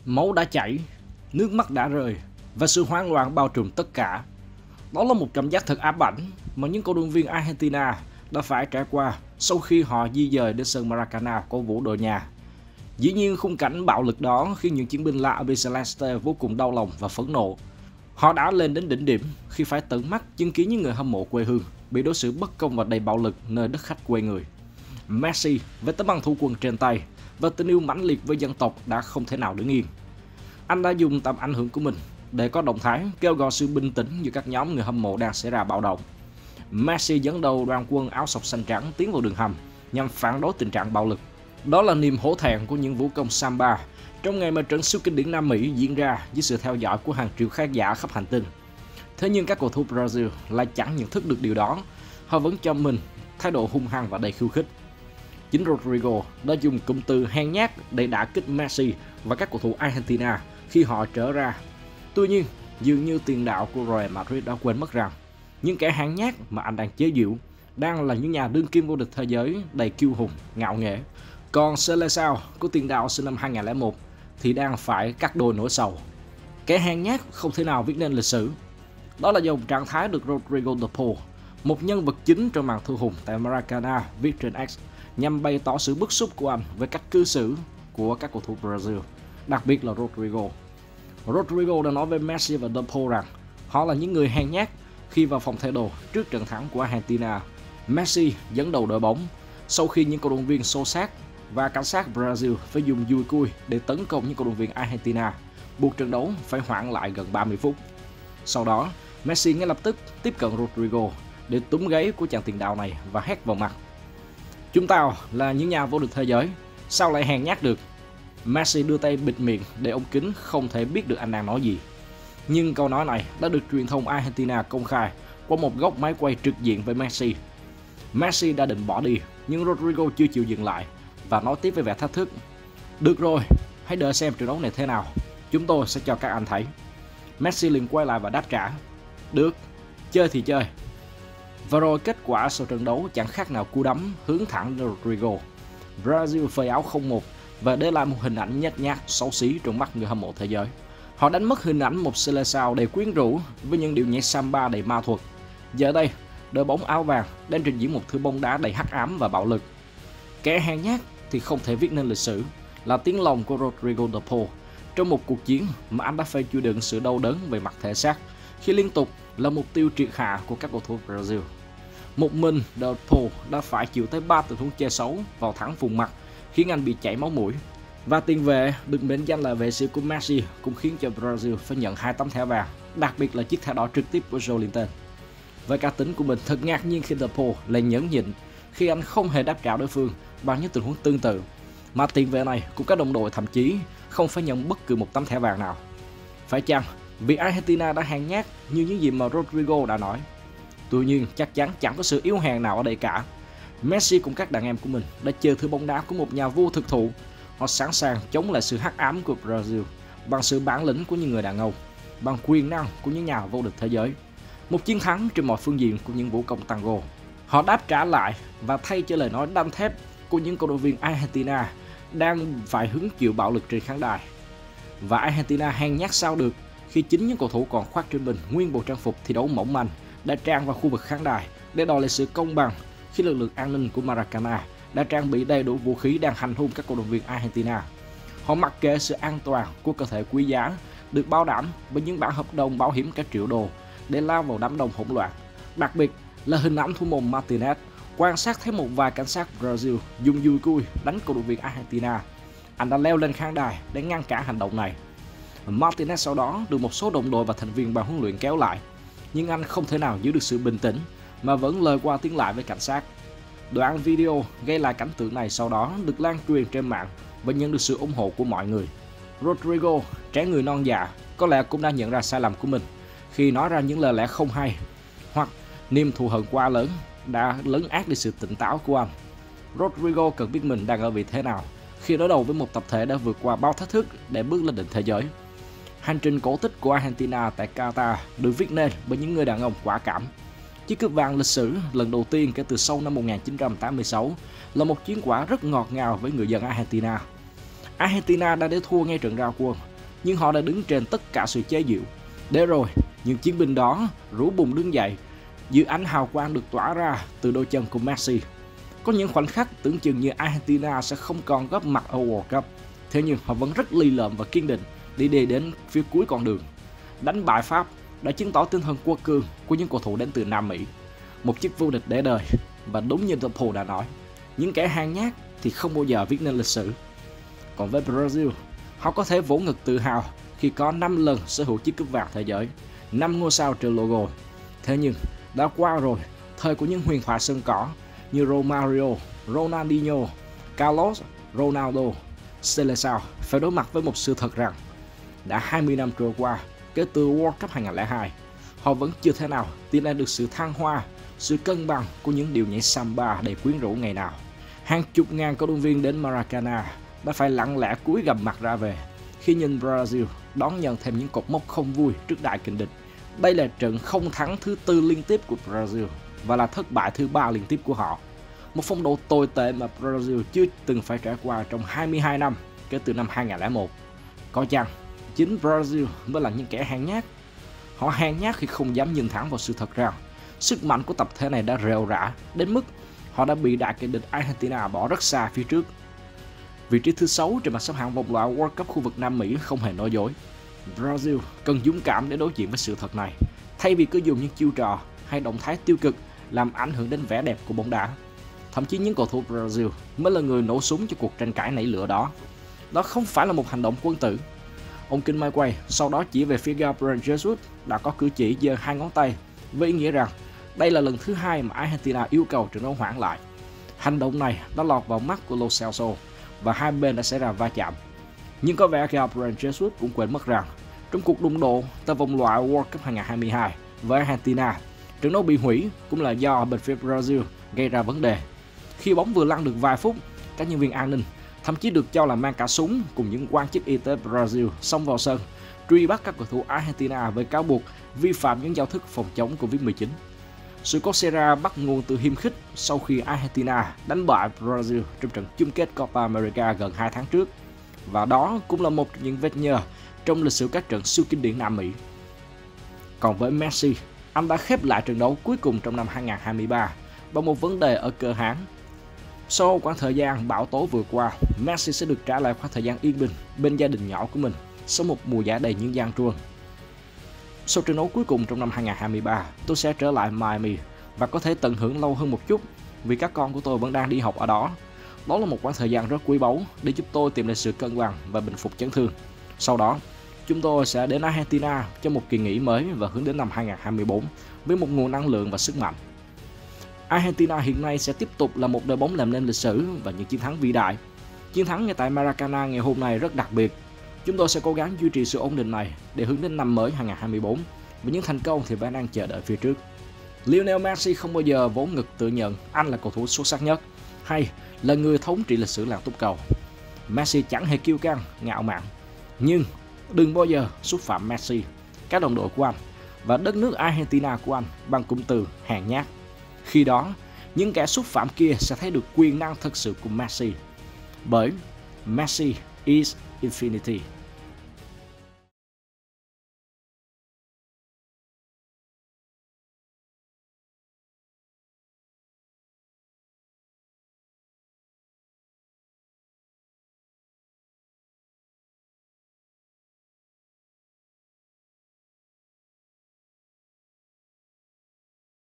Máu đã chảy, nước mắt đã rơi và sự hoang loạn bao trùm tất cả. Đó là một cảm giác thật ám ảnh mà những cổ động viên Argentina đã phải trải qua sau khi họ di dời đến sân Maracana cổ vũ đội nhà. Dĩ nhiên khung cảnh bạo lực đó khiến những chiến binh La Albiceleste vô cùng đau lòng và phẫn nộ. Họ đã lên đến đỉnh điểm khi phải tận mắt chứng kiến những người hâm mộ quê hương bị đối xử bất công và đầy bạo lực nơi đất khách quê người. Messi với tấm bằng thủ quân trên tay và tình yêu mãnh liệt với dân tộc đã không thể nào đứng yên. Anh đã dùng tầm ảnh hưởng của mình để có động thái kêu gọi sự bình tĩnh giữa các nhóm người hâm mộ đang xảy ra bạo động. Messi dẫn đầu đoàn quân áo sọc xanh trắng tiến vào đường hầm nhằm phản đối tình trạng bạo lực. Đó là niềm hổ thẹn của những vũ công Samba trong ngày mà trận siêu kinh điển Nam Mỹ diễn ra dưới sự theo dõi của hàng triệu khán giả khắp hành tinh. Thế nhưng các cầu thủ Brazil lại chẳng nhận thức được điều đó. Họ vẫn cho mình thái độ hung hăng và đầy khiêu khích. Chính Rodrigo đã dùng cụm từ hèn nhát để đả kích Messi và các cầu thủ Argentina khi họ trở ra. Tuy nhiên, dường như tiền đạo của Real Madrid đã quên mất rằng những kẻ hèn nhát mà anh đang chế giễu đang là những nhà đương kim vô địch thế giới đầy kiêu hùng, ngạo nghễ. Còn Seleção của tiền đạo sinh năm 2001 thì đang phải cắt đôi nỗi sầu. Kẻ hèn nhát không thể nào viết nên lịch sử. Đó là dòng trạng thái được Rodrigo de Paul, một nhân vật chính trong màn thư hùng tại Maracana, viết trên X nhằm bày tỏ sự bức xúc của anh với cách cư xử của các cầu thủ Brazil, đặc biệt là Rodrigo. Rodrigo đã nói với Messi và de Paul rằng họ là những người hèn nhát khi vào phòng thay đồ trước trận thắng của Argentina. Messi dẫn đầu đội bóng sau khi những cổ động viên xô xát và cảnh sát Brazil phải dùng dùi cui để tấn công những cổ động viên Argentina, buộc trận đấu phải hoãn lại gần 30 phút. Sau đó, Messi ngay lập tức tiếp cận Rodrigo để túm gáy của chàng tiền đạo này và hét vào mặt: "Chúng tao là những nhà vô địch thế giới, sao lại hèn nhát được?" Messi đưa tay bịt miệng để ống kính không thể biết được anh đang nói gì. Nhưng câu nói này đã được truyền thông Argentina công khai qua một góc máy quay trực diện với Messi. Messi đã định bỏ đi, nhưng Rodrigo chưa chịu dừng lại và nói tiếp với vẻ thách thức: "Được rồi, hãy đợi xem trận đấu này thế nào. Chúng tôi sẽ cho các anh thấy." Messi liền quay lại và đáp trả: "Được, chơi thì chơi." Và rồi kết quả sau trận đấu chẳng khác nào cú đấm hướng thẳng đến Rodrigo. Brazil phơi áo 0-1 và để lại một hình ảnh nhếch nhác xấu xí trong mắt người hâm mộ thế giới. Họ đánh mất hình ảnh một Seleção đầy quyến rũ với những điệu nhảy samba đầy ma thuật. Giờ đây, đội bóng áo vàng đang trình diễn một thứ bóng đá đầy hắc ám và bạo lực. Kẻ hèn nhát thì không thể viết nên lịch sử là tiếng lòng của Rodrigo de Paul trong một cuộc chiến mà anh đã phải chịu đựng sự đau đớn về mặt thể xác khi liên tục là mục tiêu triệt hạ của các cầu thủ Brazil. Một mình de Paul đã phải chịu tới 3 tình huống chơi xấu vào thẳng vùng mặt khiến anh bị chảy máu mũi. Và tiền vệ được mệnh danh là vệ sĩ của Messi cũng khiến cho Brazil phải nhận 2 tấm thẻ vàng, đặc biệt là chiếc thẻ đỏ trực tiếp của Joelinton. Với cá tính của mình, thật ngạc nhiên khi de Paul lại nhẫn nhịn khi anh không hề đáp trả đối phương bằng những tình huống tương tự, mà tiền vệ này cùng các đồng đội thậm chí không phải nhận bất cứ một tấm thẻ vàng nào. Phải chăng vì Argentina đã hèn nhát như những gì mà Rodrigo đã nói? Tuy nhiên chắc chắn chẳng có sự yếu hèn nào ở đây cả. Messi cùng các đàn em của mình đã chơi thứ bóng đá của một nhà vua thực thụ. Họ sẵn sàng chống lại sự hắc ám của Brazil bằng sự bản lĩnh của những người đàn ông, bằng quyền năng của những nhà vô địch thế giới. Một chiến thắng trên mọi phương diện của những vũ công tango. Họ đáp trả lại và thay cho lời nói đanh thép của những cổ động viên Argentina đang phải hứng chịu bạo lực trên khán đài. Và Argentina hèn nhát sao được khi chính những cầu thủ còn khoác trên mình nguyên bộ trang phục thi đấu mỏng manh đã tràn vào khu vực khán đài để đòi lại sự công bằng khi lực lượng an ninh của Maracana đã trang bị đầy đủ vũ khí đang hành hung các cổ động viên Argentina. Họ mặc kệ sự an toàn của cơ thể quý giá được bảo đảm với những bản hợp đồng bảo hiểm cả triệu đô để lao vào đám đông hỗn loạn. Đặc biệt là hình ảnh thủ môn Martinez quan sát thấy một vài cảnh sát Brazil dùng dùi cui đánh cổ động viên Argentina. Anh đã leo lên khán đài để ngăn cản hành động này. Martinez sau đó được một số đồng đội và thành viên ban huấn luyện kéo lại, nhưng anh không thể nào giữ được sự bình tĩnh mà vẫn lời qua tiếng lại với cảnh sát. Đoạn video ghi lại cảnh tượng này sau đó được lan truyền trên mạng và nhận được sự ủng hộ của mọi người. Rodrigo, trẻ người non dạ, có lẽ cũng đã nhận ra sai lầm của mình khi nói ra những lời lẽ không hay, hoặc niềm thù hận quá lớn đã lấn át đi sự tỉnh táo của anh. Rodrigo cần biết mình đang ở vị thế nào khi đối đầu với một tập thể đã vượt qua bao thách thức để bước lên đỉnh thế giới. Hành trình cổ tích của Argentina tại Qatar được viết nên bởi những người đàn ông quả cảm. Chiếc cúp vàng lịch sử lần đầu tiên kể từ sau năm 1986 là một chiến quả rất ngọt ngào với người dân Argentina. Argentina đã để thua ngay trận ra quân nhưng họ đã đứng trên tất cả sự chế giễu. Để rồi, những chiến binh đó rú bùng đứng dậy dưới ánh hào quang được tỏa ra từ đôi chân của Messi. Có những khoảnh khắc tưởng chừng như Argentina sẽ không còn góp mặt ở World Cup, thế nhưng họ vẫn rất lì lợm và kiên định để đi đến phía cuối con đường. Đánh bại Pháp đã chứng tỏ tinh thần quật cường của những cầu thủ đến từ Nam Mỹ, một chức vô địch để đời. Và đúng như Paul đã nói, những kẻ hèn nhát thì không bao giờ viết nên lịch sử. Còn với Brazil, họ có thể vỗ ngực tự hào khi có 5 lần sở hữu chiếc cúp vàng thế giới, 5 ngôi sao trên logo. Thế nhưng đã qua rồi thời của những huyền thoại sân cỏ như Romario, Ronaldinho, Carlos, Ronaldo, Seleção phải đối mặt với một sự thật rằng đã 20 năm trôi qua kể từ World Cup 2002, họ vẫn chưa thể nào tìm lại được sự thăng hoa, sự cân bằng của những điệu nhảy samba đầy quyến rũ ngày nào. Hàng chục ngàn cổ động viên đến Maracana đã phải lặng lẽ cúi gằm mặt ra về khi nhìn Brazil đón nhận thêm những cột mốc không vui trước đại kình địch. Đây là trận không thắng thứ 4 liên tiếp của Brazil và là thất bại thứ 3 liên tiếp của họ. Một phong độ tồi tệ mà Brazil chưa từng phải trải qua trong 22 năm kể từ năm 2001. Có chăng chính Brazil mới là những kẻ hèn nhát. Họ hèn nhát khi không dám nhìn thẳng vào sự thật rằng sức mạnh của tập thể này đã rệu rã đến mức họ đã bị đại kình địch Argentina bỏ rất xa phía trước. Vị trí thứ 6 trên bảng xếp hạng vòng loại World Cup khu vực Nam Mỹ không hề nói dối. Brazil cần dũng cảm để đối diện với sự thật này, thay vì cứ dùng những chiêu trò hay động thái tiêu cực làm ảnh hưởng đến vẻ đẹp của bóng đá. Thậm chí những cầu thủ Brazil mới là người nổ súng cho cuộc tranh cãi nảy lửa đó. Đó không phải là một hành động quân tử. Ông King Mai quay sau đó chỉ về phía Gabriel Jesus đã có cử chỉ giơ 2 ngón tay với ý nghĩa rằng đây là lần thứ 2 mà Argentina yêu cầu trận đấu hoãn lại. Hành động này đã lọt vào mắt của Lo Celso và hai bên đã xảy ra va chạm. Nhưng có vẻ Gabriel Jesus cũng quên mất rằng trong cuộc đụng độ tại vòng loại World Cup 2022 với Argentina, trận đấu bị hủy cũng là do bên phía Brazil gây ra vấn đề. Khi bóng vừa lăn được vài phút, các nhân viên an ninh, thậm chí được cho là mang cả súng cùng những quan chức y tế Brazil xông vào sân, truy bắt các cầu thủ Argentina với cáo buộc vi phạm những giao thức phòng chống Covid-19. Sự cố xảy ra bắt nguồn từ hiềm khích sau khi Argentina đánh bại Brazil trong trận chung kết Copa America gần 2 tháng trước. Và đó cũng là một trong những vết nhơ trong lịch sử các trận siêu kinh điển Nam Mỹ. Còn với Messi, anh đã khép lại trận đấu cuối cùng trong năm 2023 bằng một vấn đề ở cơ háng. Sau quãng thời gian bão tố vừa qua, Messi sẽ được trả lại khoảng thời gian yên bình bên gia đình nhỏ của mình sau một mùa giải đầy những gian truân. Sau trận đấu cuối cùng trong năm 2023, tôi sẽ trở lại Miami và có thể tận hưởng lâu hơn một chút vì các con của tôi vẫn đang đi học ở đó. Đó là một quãng thời gian rất quý báu để giúp tôi tìm lại sự cân bằng và bình phục chấn thương. Sau đó, chúng tôi sẽ đến Argentina cho một kỳ nghỉ mới và hướng đến năm 2024 với một nguồn năng lượng và sức mạnh. Argentina hiện nay sẽ tiếp tục là một đội bóng làm nên lịch sử và những chiến thắng vĩ đại. Chiến thắng ngay tại Maracana ngày hôm nay rất đặc biệt. Chúng tôi sẽ cố gắng duy trì sự ổn định này để hướng đến năm mới 2024 và những thành công thì vẫn đang chờ đợi phía trước. Lionel Messi không bao giờ vỗ ngực tự nhận anh là cầu thủ xuất sắc nhất hay là người thống trị lịch sử làng túc cầu. Messi chẳng hề kiêu căng, ngạo mạn. Nhưng đừng bao giờ xúc phạm Messi, các đồng đội của anh và đất nước Argentina của anh bằng cụm từ hèn nhát. Khi đó, những kẻ xúc phạm kia sẽ thấy được quyền năng thật sự của Messi. Bởi Messi is infinity.